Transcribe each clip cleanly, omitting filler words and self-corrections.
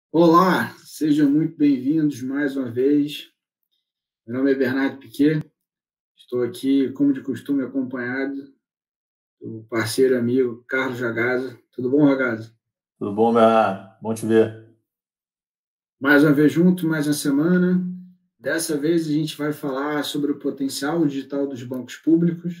Olá, sejam muito bem-vindos mais uma vez. Meu nome é Bernardo Piquet, estou aqui, como de costume, acompanhado do parceiro e amigo Carlos Ragazza. Tudo bom, Ragazza? Tudo bom, Bernardo? Bom te ver. Mais uma vez junto, mais uma semana. Dessa vez a gente vai falar sobre o potencial digital dos bancos públicos,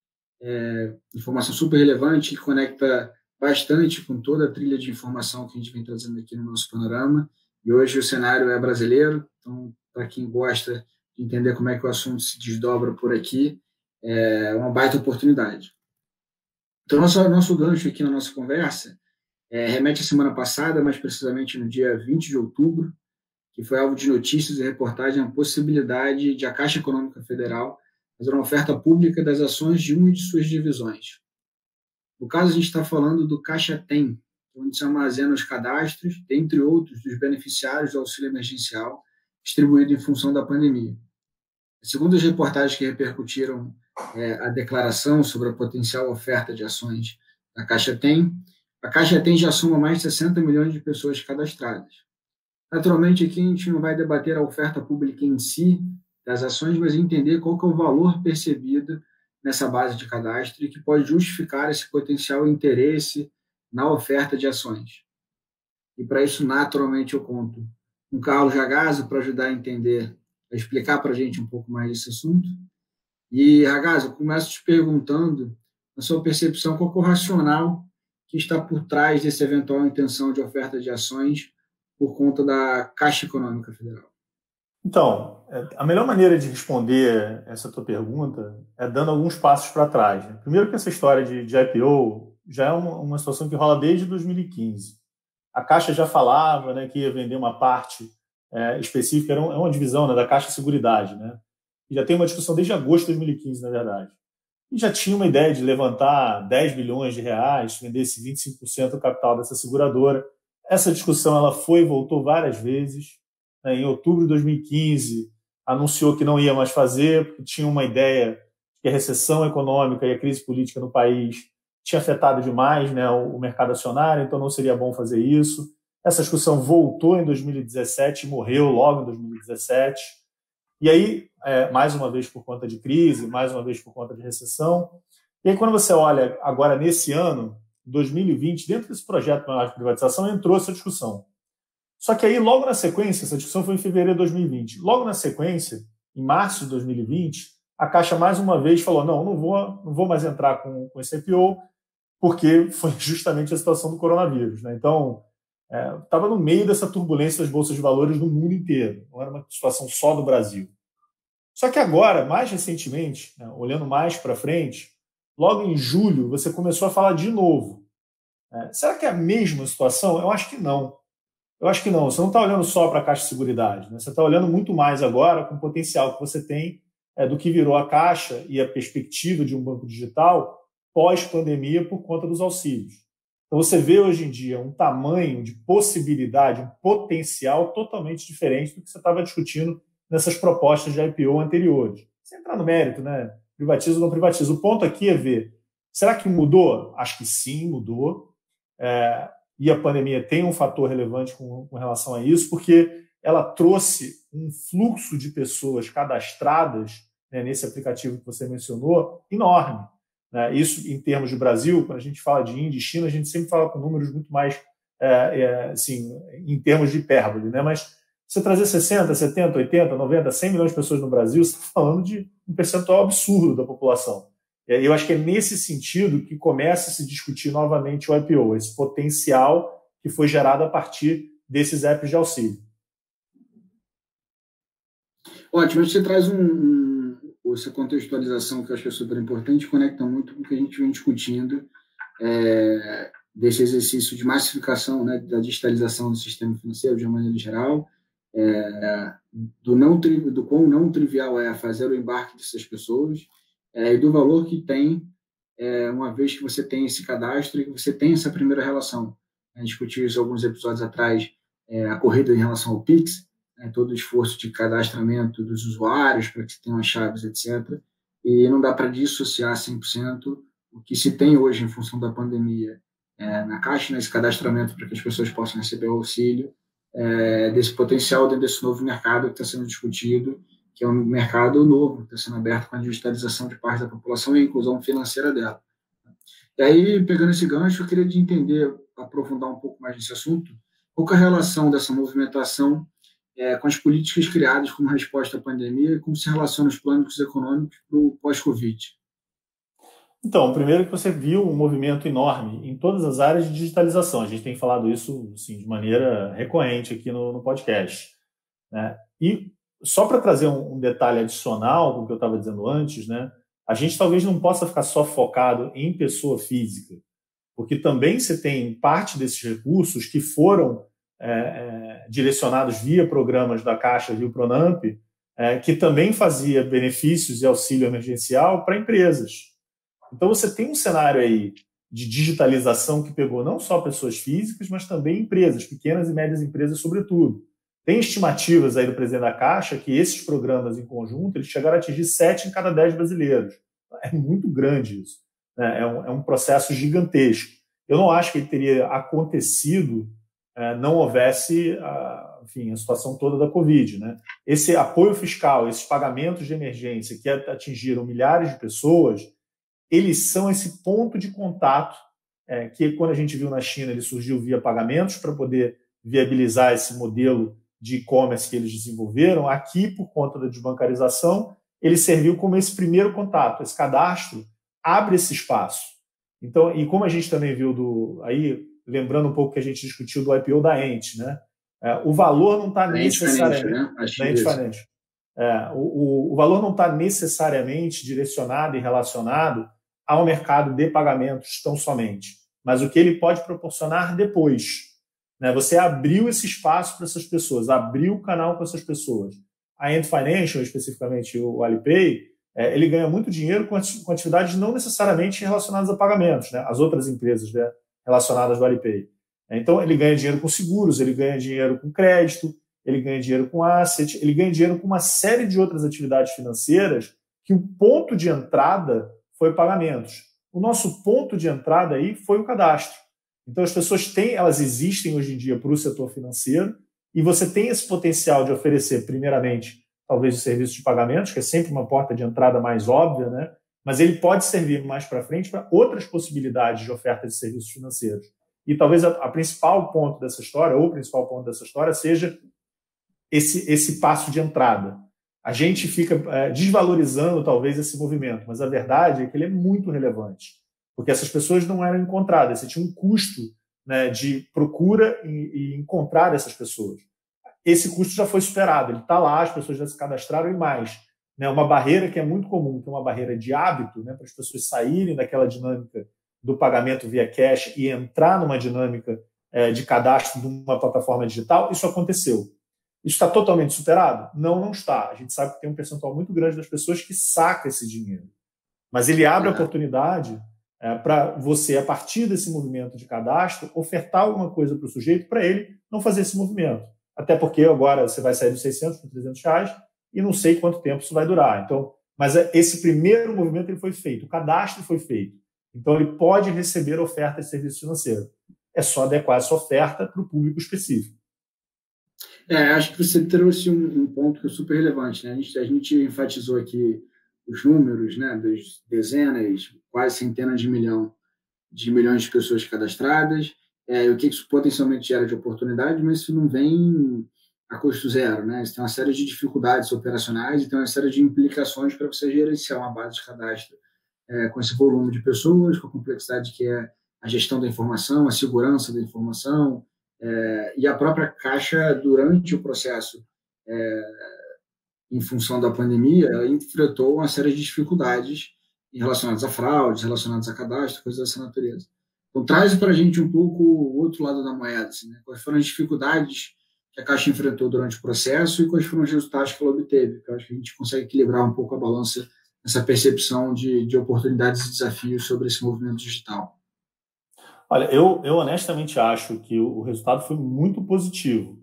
informação super relevante que conecta bastante com toda a trilha de informação que a gente vem trazendo aqui no nosso panorama. E hoje o cenário é brasileiro, então, para quem gosta de entender como é que o assunto se desdobra por aqui, é uma baita oportunidade. Então, nosso gancho aqui na nossa conversa remete à semana passada, mais precisamente no dia 20 de outubro, que foi alvo de notícias e reportagem a possibilidade de a Caixa Econômica Federal fazer uma oferta pública das ações de uma de suas divisões. No caso, a gente está falando do Caixa Tem, onde se armazena os cadastros, dentre outros, dos beneficiários do auxílio emergencial distribuído em função da pandemia. Segundo as reportagens que repercutiram a declaração sobre a potencial oferta de ações da Caixa Tem, a Caixa Tem já soma mais de 60 milhões de pessoas cadastradas. Naturalmente, aqui a gente não vai debater a oferta pública em si das ações, mas entender qual que é o valor percebido nessa base de cadastro e que pode justificar esse potencial interesse na oferta de ações. E para isso, naturalmente, eu conto com o Carlos Ragazzo para ajudar a entender, a explicar para a gente um pouco mais desse assunto. E, Ragazzo, eu começo te perguntando, na sua percepção, qual é o racional que está por trás dessa eventual intenção de oferta de ações por conta da Caixa Econômica Federal? Então, a melhor maneira de responder essa tua pergunta é dando alguns passos para trás, né? Primeiro que essa história de IPO já é uma situação que rola desde 2015. A Caixa já falava, né, que ia vender uma parte específica, é uma divisão, né, da Caixa Seguridade, né? E já tem uma discussão desde agosto de 2015, na verdade. E já tinha uma ideia de levantar 10 bilhões de reais, vender esse 25% do capital dessa seguradora. Essa discussão ela foi e voltou várias vezes. Em outubro de 2015, anunciou que não ia mais fazer, porque tinha uma ideia de que a recessão econômica e a crise política no país tinha afetado demais, né, o mercado acionário, então não seria bom fazer isso. Essa discussão voltou em 2017 e morreu logo em 2017. E aí, mais uma vez por conta de crise, mais uma vez por conta de recessão. E aí, quando você olha agora nesse ano, 2020, dentro desse projeto maior de privatização, entrou essa discussão. Só que aí, logo na sequência, essa discussão foi em fevereiro de 2020. Logo na sequência, em março de 2020, a Caixa mais uma vez falou: não vou mais entrar com esse IPO, porque foi justamente a situação do coronavírus, né? Então, estava no meio dessa turbulência das bolsas de valores no mundo inteiro. Não era uma situação só do Brasil. Só que agora, mais recentemente, né, olhando mais para frente, logo em julho, você começou a falar de novo. Será que é a mesma situação? Eu acho que não. Eu acho que não. Você não está olhando só para a Caixa de Seguridade. Né? Você está olhando muito mais agora com o potencial que você tem do que virou a Caixa e a perspectiva de um banco digital pós-pandemia por conta dos auxílios. Então você vê hoje em dia um tamanho de possibilidade, um potencial totalmente diferente do que você estava discutindo nessas propostas de IPO anteriores. Sem entrar no mérito, né? Privatiza ou não privatiza. O ponto aqui é ver, será que mudou? Acho que sim, mudou. E a pandemia tem um fator relevante com relação a isso, porque ela trouxe um fluxo de pessoas cadastradas, né, nesse aplicativo que você mencionou, enorme. Né? Isso, em termos de Brasil, quando a gente fala de Índia e China, a gente sempre fala com números muito mais, assim, em termos de hipérbole, né? Mas você trazer 60, 70, 80, 90, 100 milhões de pessoas no Brasil, você está falando de um percentual absurdo da população. Eu acho que é nesse sentido que começa a se discutir novamente o IPO, esse potencial que foi gerado a partir desses apps de auxílio. Ótimo, você traz essa contextualização que eu acho que é super importante, conecta muito com o que a gente vem discutindo desse exercício de massificação, né, da digitalização do sistema financeiro de uma maneira geral, do quão não trivial é fazer o embarque dessas pessoas e do valor que tem uma vez que você tem esse cadastro e que você tem essa primeira relação. A gente discutiu isso alguns episódios atrás, a corrida em relação ao Pix, todo o esforço de cadastramento dos usuários para que tenham as chaves, etc. E não dá para dissociar 100% o que se tem hoje em função da pandemia na Caixa, nesse cadastramento para que as pessoas possam receber o auxílio, desse potencial dentro desse novo mercado que está sendo discutido, que é um mercado novo, que está sendo aberto com a digitalização de parte da população e a inclusão financeira dela. E aí, pegando esse gancho, eu queria entender, aprofundar um pouco mais nesse assunto, qual é a relação dessa movimentação com as políticas criadas como resposta à pandemia e como se relacionam os planos econômicos para o pós-Covid. Então, primeiro que você viu um movimento enorme em todas as áreas de digitalização. A gente tem falado isso assim, de maneira recorrente aqui no podcast, né? E só para trazer um detalhe adicional com o que eu estava dizendo antes, né? A gente talvez não possa ficar só focado em pessoa física, porque também você tem parte desses recursos que foram direcionados via programas da Caixa, via o Pronamp, que também fazia benefícios e auxílio emergencial para empresas. Então, você tem um cenário aí de digitalização que pegou não só pessoas físicas, mas também empresas, pequenas e médias empresas, sobretudo. Tem estimativas aí do presidente da Caixa que esses programas em conjunto eles chegaram a atingir 7 em cada 10 brasileiros. É muito grande isso, né? É um processo gigantesco. Eu não acho que ele teria acontecido não houvesse a situação toda da Covid, né? Esse apoio fiscal, esses pagamentos de emergência que atingiram milhares de pessoas, eles são esse ponto de contato que, quando a gente viu na China, ele surgiu via pagamentos para poder viabilizar esse modelo de e-commerce que eles desenvolveram. Aqui, por conta da desbancarização, ele serviu como esse primeiro contato. Esse cadastro abre esse espaço. Então, e como a gente também viu aí, lembrando um pouco que a gente discutiu do IPO da Ent, né? O valor não está necessariamente... O valor não está necessariamente direcionado e relacionado ao mercado de pagamentos tão somente, mas o que ele pode proporcionar depois, né? Você abriu esse espaço para essas pessoas, abriu o canal para essas pessoas. A Ant Financial, especificamente o Alipay, ele ganha muito dinheiro com atividades não necessariamente relacionadas a pagamentos, né? As outras empresas, né, relacionadas ao Alipay. Então, ele ganha dinheiro com seguros, ele ganha dinheiro com crédito, ele ganha dinheiro com asset, ele ganha dinheiro com uma série de outras atividades financeiras que o ponto de entrada foi pagamentos. O nosso ponto de entrada aí foi o cadastro. Então, as pessoas elas existem hoje em dia para o setor financeiro e você tem esse potencial de oferecer, primeiramente, talvez o serviço de pagamentos, que é sempre uma porta de entrada mais óbvia, né? Mas ele pode servir mais para frente para outras possibilidades de oferta de serviços financeiros. E talvez a principal ponto dessa história, ou o principal ponto dessa história, seja esse passo de entrada. A gente fica desvalorizando talvez esse movimento, mas a verdade é que ele é muito relevante, porque essas pessoas não eram encontradas, você tinha um custo, né, de procura e encontrar essas pessoas. Esse custo já foi superado, ele está lá, as pessoas já se cadastraram e mais. Né, uma barreira que é muito comum, que é uma barreira de hábito, né, para as pessoas saírem daquela dinâmica do pagamento via cash e entrar numa dinâmica de cadastro de uma plataforma digital, isso aconteceu. Isso está totalmente superado? Não, não está. A gente sabe que tem um percentual muito grande das pessoas que saca esse dinheiro. Mas ele abre a oportunidade para você, a partir desse movimento de cadastro, ofertar alguma coisa para o sujeito para ele não fazer esse movimento. Até porque agora você vai sair dos 600 para 300 reais e não sei quanto tempo isso vai durar. Então, mas esse primeiro movimento ele foi feito, o cadastro foi feito. Então, ele pode receber oferta de serviço financeiro. É só adequar essa oferta para o público específico. Acho que você trouxe um ponto que é super relevante, né? A gente enfatizou aqui os números, né, das dezenas, quase centenas de milhões de pessoas cadastradas, o que isso potencialmente gera de oportunidade, mas isso não vem a custo zero, né? Isso tem uma série de dificuldades operacionais e tem uma série de implicações para você gerenciar uma base de cadastro com esse volume de pessoas, com a complexidade que é a gestão da informação, a segurança da informação, e a própria Caixa, durante o processo, em função da pandemia, ela enfrentou uma série de dificuldades relacionadas a fraudes, relacionadas a cadastro, coisas dessa natureza. Então, traz para a gente um pouco o outro lado da moeda, assim, né? Quais foram as dificuldades que a Caixa enfrentou durante o processo e quais foram os resultados que ela obteve. Eu acho que a gente consegue equilibrar um pouco a balança, essa percepção de oportunidades e desafios sobre esse movimento digital. Olha, eu honestamente acho que o resultado foi muito positivo.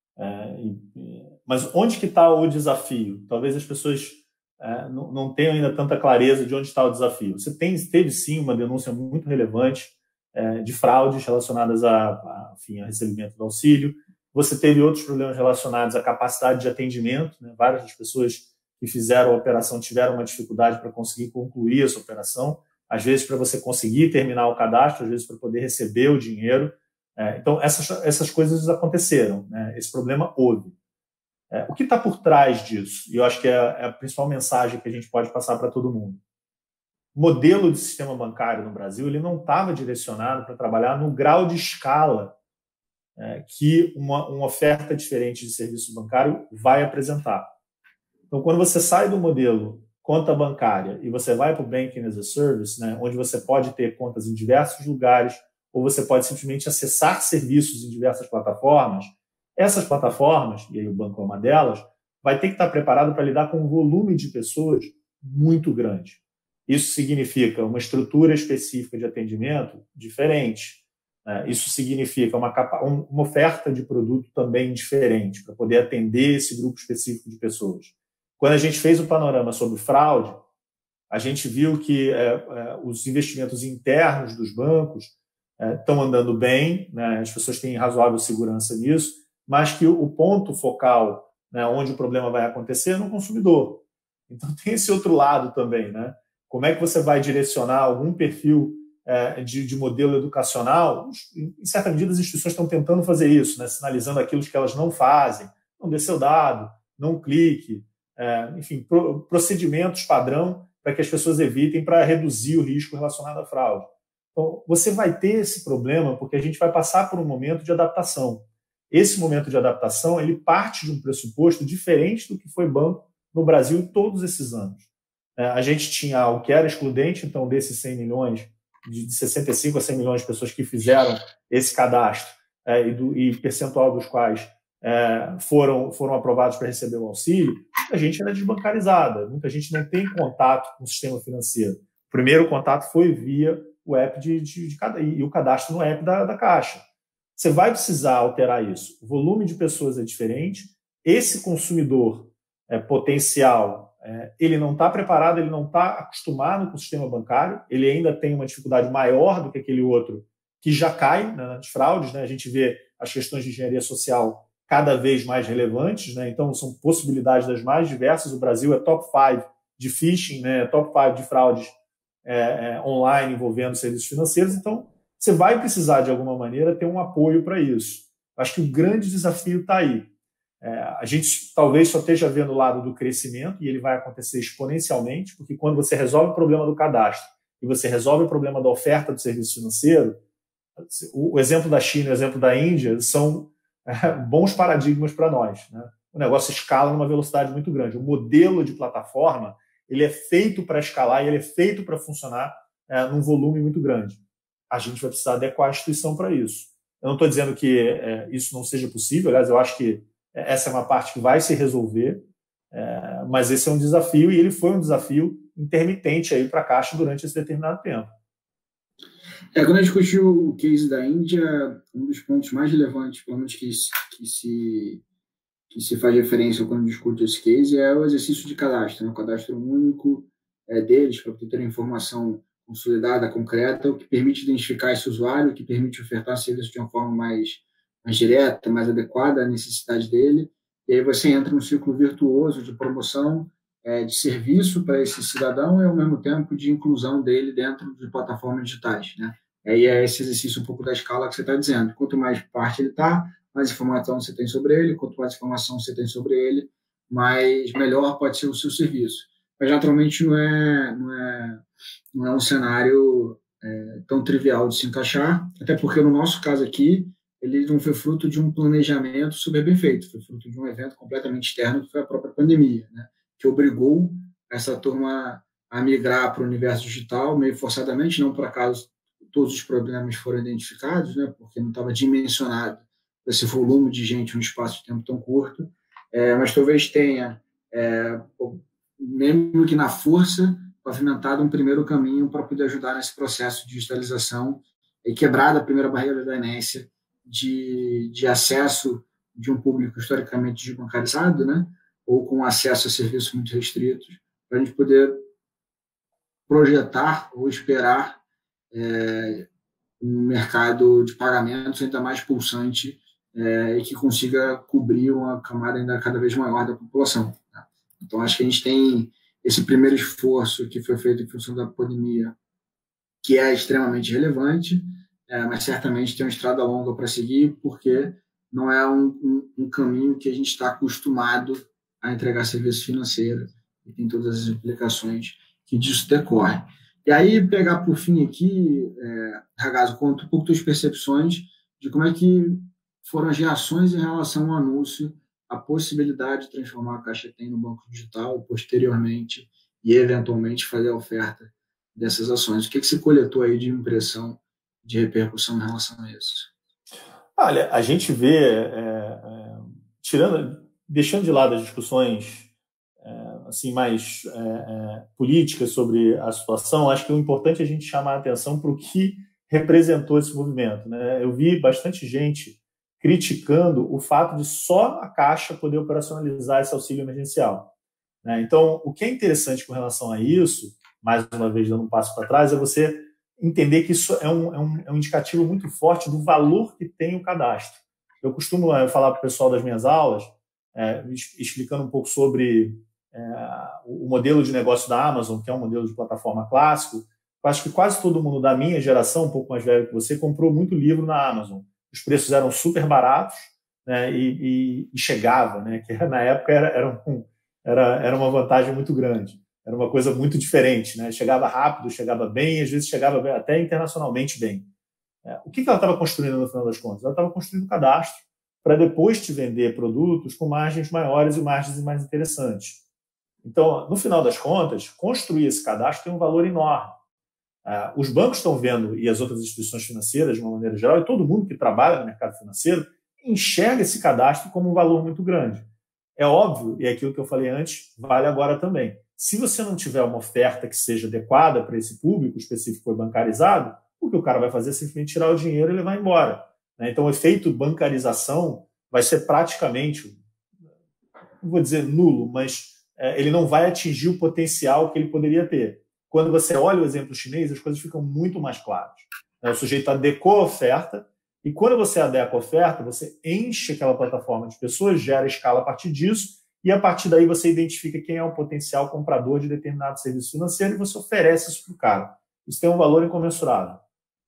Mas onde que está o desafio? Talvez as pessoas não tenham ainda tanta clareza de onde está o desafio. Você teve sim uma denúncia muito relevante de fraudes relacionadas a recebimento do auxílio. Você teve outros problemas relacionados à capacidade de atendimento, né? Várias das pessoas que fizeram a operação tiveram uma dificuldade para conseguir concluir essa operação, às vezes para você conseguir terminar o cadastro, às vezes para poder receber o dinheiro. Então, essas coisas aconteceram, né? Esse problema houve. O que está por trás disso? E eu acho que é a principal mensagem que a gente pode passar para todo mundo. O modelo de sistema bancário no Brasil ele não estava direcionado para trabalhar no grau de escala que uma oferta diferente de serviço bancário vai apresentar. Então, quando você sai do modelo conta bancária e você vai para o Banking as a Service, né, onde você pode ter contas em diversos lugares ou você pode simplesmente acessar serviços em diversas plataformas, essas plataformas, e aí o banco é uma delas, vai ter que estar preparado para lidar com um volume de pessoas muito grande. Isso significa uma estrutura específica de atendimento diferente. Isso significa uma oferta de produto também diferente, para poder atender esse grupo específico de pessoas. Quando a gente fez o panorama sobre fraude, a gente viu que os investimentos internos dos bancos estão andando bem, né? As pessoas têm razoável segurança nisso, mas que o ponto focal, né, onde o problema vai acontecer é no consumidor. Então tem esse outro lado também, né? Como é que você vai direcionar algum perfil de modelo educacional? Em certa medida, as instituições estão tentando fazer isso, né? Sinalizando aquilo que elas não fazem. Não dê seu dado, não clique, enfim, procedimentos padrão para que as pessoas evitem para reduzir o risco relacionado à fraude. Então, você vai ter esse problema porque a gente vai passar por um momento de adaptação. Esse momento de adaptação ele parte de um pressuposto diferente do que foi banco no Brasil todos esses anos. A gente tinha algo que era excludente, então, desses 100 milhões, de 65 a 100 milhões de pessoas que fizeram esse cadastro e percentual dos quais foram aprovados para receber o auxílio, a gente era desbancarizada. Muita gente não tem contato com o sistema financeiro. O primeiro contato foi via o app e o cadastro no app da Caixa. Você vai precisar alterar isso. O volume de pessoas é diferente. Esse consumidor potencial, ele não está preparado, ele não está acostumado com o sistema bancário, ele ainda tem uma dificuldade maior do que aquele outro que já cai nas fraudes, né? A gente vê as questões de engenharia social cada vez mais relevantes, né? Então são possibilidades das mais diversas. O Brasil é top 5 de phishing, né? Top 5 de fraudes online envolvendo serviços financeiros. Então você vai precisar de alguma maneira ter um apoio para isso. Acho que o grande desafio está aí. A gente talvez só esteja vendo o lado do crescimento e ele vai acontecer exponencialmente, porque quando você resolve o problema do cadastro e você resolve o problema da oferta do serviço financeiro, o exemplo da China e o exemplo da Índia são bons paradigmas para nós, né? O negócio escala numa velocidade muito grande. O modelo de plataforma ele é feito para escalar e ele é feito para funcionar num volume muito grande. A gente vai precisar adequar a instituição para isso. Eu não estou dizendo que isso não seja possível, aliás, eu acho que essa é uma parte que vai se resolver, mas esse é um desafio e ele foi um desafio intermitente aí para a Caixa durante esse determinado tempo. Quando a gente discutiu o case da Índia, um dos pontos mais relevantes, pelo menos que se faz referência quando discute esse case, é o exercício de cadastro, né? O cadastro único deles, para ter informação consolidada, concreta, o que permite identificar esse usuário, o que permite ofertar serviço de uma forma mais direta, mais adequada à necessidade dele. E aí você entra num ciclo virtuoso de promoção, de serviço para esse cidadão e, ao mesmo tempo, de inclusão dele dentro de plataformas digitais, né? Aí é esse exercício um pouco da escala que você está dizendo. Quanto mais parte ele está, mais informação você tem sobre ele. Quanto mais informação você tem sobre ele, mais melhor pode ser o seu serviço. Mas, naturalmente, não é um cenário tão trivial de se encaixar, até porque, no nosso caso aqui, ele não foi fruto de um planejamento super bem feito, foi fruto de um evento completamente externo, que foi a própria pandemia, né? Que obrigou essa turma a migrar para o universo digital, meio forçadamente, não por acaso todos os problemas foram identificados, né? Porque não estava dimensionado esse volume de gente em um espaço de tempo tão curto, mas talvez tenha, mesmo que na força, pavimentado um primeiro caminho para poder ajudar nesse processo de digitalização e quebrada a primeira barreira da inércia de acesso de um público historicamente desbancarizado, né? Ou com acesso a serviços muito restritos, para a gente poder projetar ou esperar um mercado de pagamentos ainda mais pulsante e que consiga cobrir uma camada ainda cada vez maior da população. Tá? Então, acho que a gente tem esse primeiro esforço que foi feito em função da pandemia, que é extremamente relevante, mas certamente tem uma estrada longa para seguir, porque não é um caminho que a gente está acostumado a entregar serviço financeiro, e tem todas as implicações que disso decorre. E aí, pegar por fim aqui, Ragazzo, conta um pouco das percepções de como é que foram as reações em relação ao anúncio, a possibilidade de transformar a Caixa Tem no banco digital posteriormente e, eventualmente, fazer a oferta dessas ações. O que você coletou aí de impressão, de repercussão em relação a isso? Olha, a gente vê, deixando de lado as discussões assim mais políticas sobre a situação, acho que o importante é a gente chamar a atenção para o que representou esse movimento, né? Eu vi bastante gente criticando o fato de só a Caixa poder operacionalizar esse auxílio emergencial, né? Então, o que é interessante com relação a isso, mais uma vez dando um passo para trás, é você entender que isso é um indicativo muito forte do valor que tem o cadastro. Eu costumo falar para o pessoal das minhas aulas, explicando um pouco sobre o modelo de negócio da Amazon, que é um modelo de plataforma clássico. Eu acho que quase todo mundo da minha geração, um pouco mais velho que você, comprou muito livro na Amazon. Os preços eram super baratos, né, e chegava, né, que na época era uma vantagem muito grande. Era uma coisa muito diferente, né? Chegava rápido, chegava bem, às vezes chegava até internacionalmente bem. O que ela estava construindo no final das contas? Ela estava construindo um cadastro para depois te vender produtos com margens maiores e margens mais interessantes. Então, no final das contas, construir esse cadastro tem um valor enorme. Os bancos estão vendo, e as outras instituições financeiras, de uma maneira geral, e todo mundo que trabalha no mercado financeiro, enxerga esse cadastro como um valor muito grande. É óbvio, e é aquilo que eu falei antes, vale agora também. Se você não tiver uma oferta que seja adequada para esse público específico bancarizado, o que o cara vai fazer é simplesmente tirar o dinheiro e levar embora. Então, o efeito bancarização vai ser praticamente, não vou dizer nulo, mas ele não vai atingir o potencial que ele poderia ter. Quando você olha o exemplo chinês, as coisas ficam muito mais claras. O sujeito adequou a oferta, e quando você adequa a oferta, você enche aquela plataforma de pessoas, gera escala a partir disso, e a partir daí você identifica quem é o potencial comprador de determinado serviço financeiro e você oferece isso para o cara. Isso tem um valor incomensurável.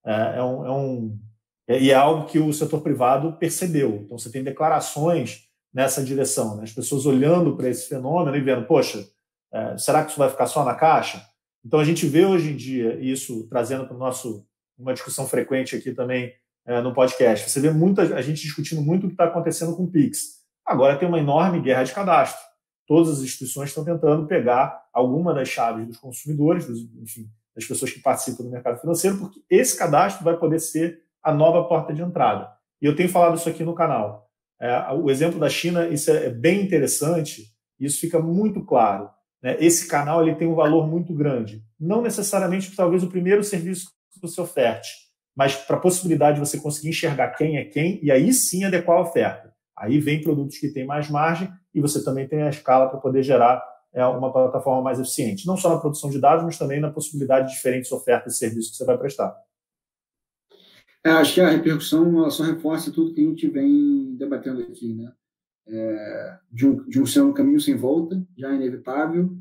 E é algo que o setor privado percebeu. Então você tem declarações nessa direção, né? As pessoas olhando para esse fenômeno e vendo, poxa, será que isso vai ficar só na Caixa? Então a gente vê hoje em dia isso trazendo para uma discussão frequente aqui também no podcast. Você vê a gente discutindo muito o que está acontecendo com o Pix. Agora tem uma enorme guerra de cadastro. Todas as instituições estão tentando pegar alguma das chaves dos consumidores, enfim, das pessoas que participam do mercado financeiro, porque esse cadastro vai poder ser a nova porta de entrada. E eu tenho falado isso aqui no canal. O exemplo da China, isso é bem interessante, e isso fica muito claro. Esse canal ele tem um valor muito grande. Não necessariamente, talvez, o primeiro serviço que você oferte, mas para a possibilidade de você conseguir enxergar quem é quem e aí sim adequar a oferta. Aí vem produtos que têm mais margem e você também tem a escala para poder gerar uma plataforma mais eficiente. Não só na produção de dados, mas também na possibilidade de diferentes ofertas e serviços que você vai prestar. Acho que a repercussão ela só reforça tudo que a gente vem debatendo aqui, né? De ser um caminho sem volta, já inevitável,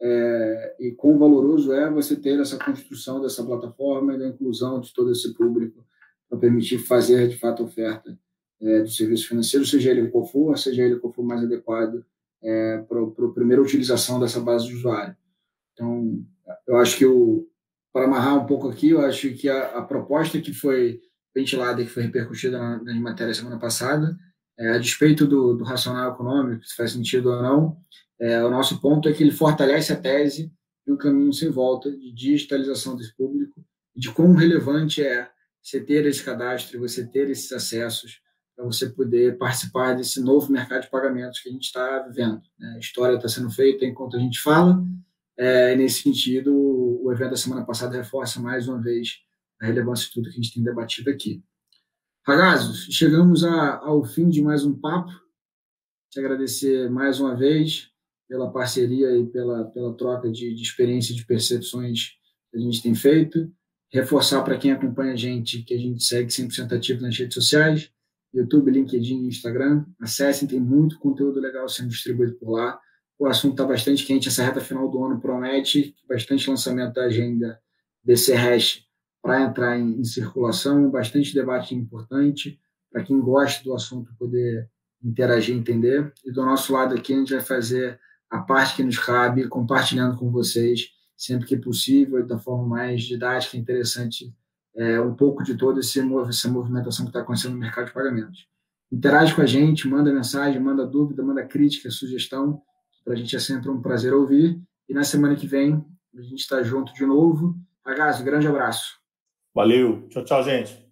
e quão valoroso é você ter essa construção dessa plataforma e da inclusão de todo esse público para permitir fazer, de fato, a oferta do serviço financeiro, seja ele qual for mais adequado para a primeira utilização dessa base de usuário. Então, eu acho que, para amarrar um pouco aqui, eu acho que a proposta que foi ventilada e que foi repercutida na matéria semana passada, a despeito do racional econômico, se faz sentido ou não, o nosso ponto é que ele fortalece a tese de um caminho sem volta de digitalização desse público e de quão relevante é você ter esse cadastro, você ter esses acessos para você poder participar desse novo mercado de pagamentos que a gente está vivendo. A história está sendo feita enquanto a gente fala. Nesse sentido, o evento da semana passada reforça mais uma vez a relevância de tudo que a gente tem debatido aqui. Ragazzo, chegamos ao fim de mais um papo. Te agradecer mais uma vez pela parceria e pela troca de experiência e de percepções que a gente tem feito. Reforçar para quem acompanha a gente que a gente segue 100% ativo nas redes sociais. YouTube, LinkedIn e Instagram. Acessem, tem muito conteúdo legal sendo distribuído por lá. O assunto está bastante quente, essa reta final do ano promete bastante lançamento da agenda BC Hash para entrar em circulação, bastante debate importante, para quem gosta do assunto poder interagir e entender. E do nosso lado aqui, a gente vai fazer a parte que nos cabe, compartilhando com vocês, sempre que possível, e da forma mais didática e interessante, um pouco de toda essa movimentação que está acontecendo no mercado de pagamentos. Interage com a gente, manda mensagem, manda dúvida, manda crítica, sugestão, para a gente é sempre um prazer ouvir. E na semana que vem, a gente está junto de novo. Ragazzo, grande abraço. Valeu. Tchau, tchau, gente.